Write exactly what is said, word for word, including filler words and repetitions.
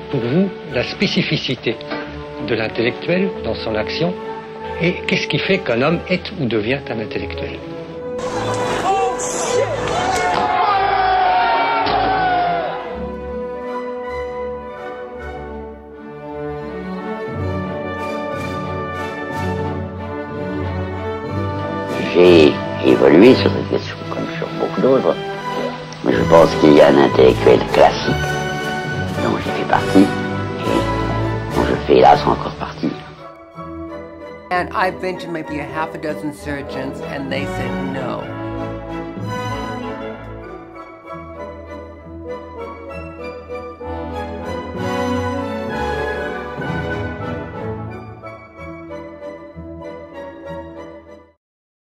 pour vous la spécificité de l'intellectuel dans son action et qu'est-ce qui fait qu'un homme est ou devient un intellectuel? J'ai évolué sur cette question, comme sur beaucoup d'autres. Mais je pense qu'il y a un intellectuel classique, dont j'ai fait partie, et dont je fais hélas encore partie. And I've been to maybe a half a dozen surgeons, and they said no.